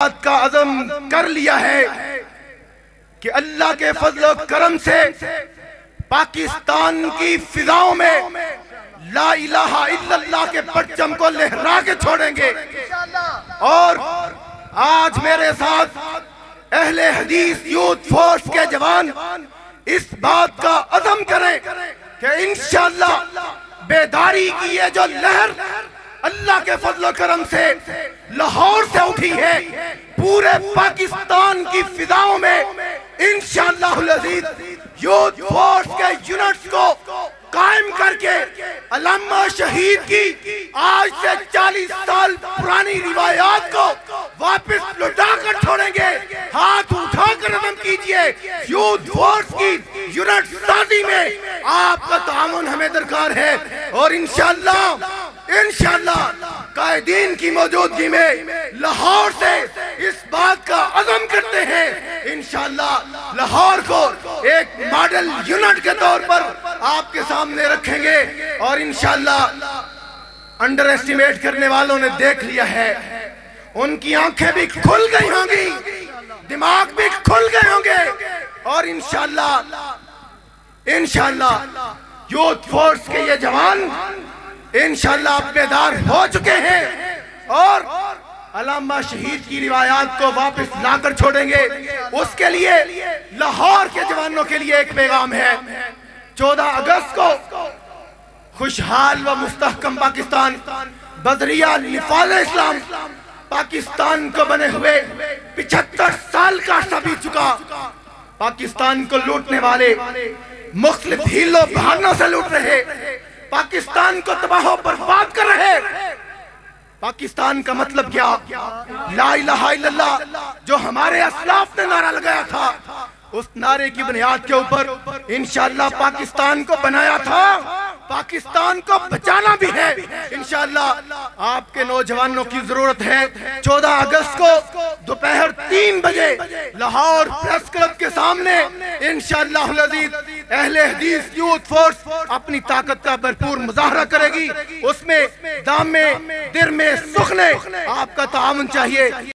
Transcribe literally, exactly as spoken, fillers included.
बात का अज़म कर लिया है कि अल्लाह के फजल करम से पाकिस्तान की फिजाओं में ला इलाहा इल्लल्लाह के परचम को लहरा के छोड़ेंगे। और आज मेरे साथ अहले हदीस यूथ फोर्स के जवान इस बात का अज़म करें कि इंशाअल्लाह बेदारी की ये जो लहर अल्लाह के फजल करम से लाहौर से उठी है, पूरे पाकिस्तान की फिजाओं में इंशाअल्लाह यूथ फोर्स के यूनिट्स को कायम करके अल्लामा शहीद की आज से चालीस साल पुरानी रिवायात को वापस लौटा कर छोड़ेंगे। हाथ उठाकर रदम कीजिए। यूथ फोर्स की यूनिट साजी में आपका तामुन हमें दरकार है और इंशाअल्लाह इंशाअल्लाह कायदीन की मौजूदगी में लाहौर से इस बात का अज़म करते हैं इंशाअल्लाह लाहौर को एक मॉडल यूनिट के तौर पर आपके सामने रखेंगे। और इंशाअल्लाह अंडर एस्टिमेट करने वालों ने देख लिया है, उनकी आंखें भी खुल गई होंगी, दिमाग भी खुल गए होंगे और इंशाअल्लाह इंशाअल्लाह यूथ फोर्स के ये जवान इंशाअल्लाह बेदार हो चुके हैं और अल्लामा शहीद की रिवायात को वापस लाकर छोड़ेंगे। उसके लिए लाहौर के जवानों के लिए एक पैगाम है। चौदह अगस्त को खुशहाल व मुस्तहकम पाकिस्तान बदरिया निफाज इस्लाम पाकिस्तान को बने हुए पिछहत्तर साल का अर्सा बीत चुका। पाकिस्तान को लूटने वाले मुख्तलिफ हीलों बहानों से लूट रहे, पाकिस्तान को तबाह बर्बाद कर रहे। पाकिस्तान का मतलब क्या? ला इलाहा इल्लल्लाह जो हमारे असलाफ ने नारा लगाया था, उस नारे की बुनियाद के ऊपर इंशाअल्लाह पाकिस्तान को बनाया था, पाकिस्तान को बचाना भी है। इंशाअल्लाह आपके नौजवानों की जरूरत है। चौदह अगस्त को दोपहर तीन बजे लाहौर प्रेस क्लब के सामने इंशाअल्लाह अहले हदीस यूथ फोर्स अपनी ताकत का भरपूर मुजाहरा करेगी। उसमें दाम में दिर में सुख ने आपका ताउन चाहिए।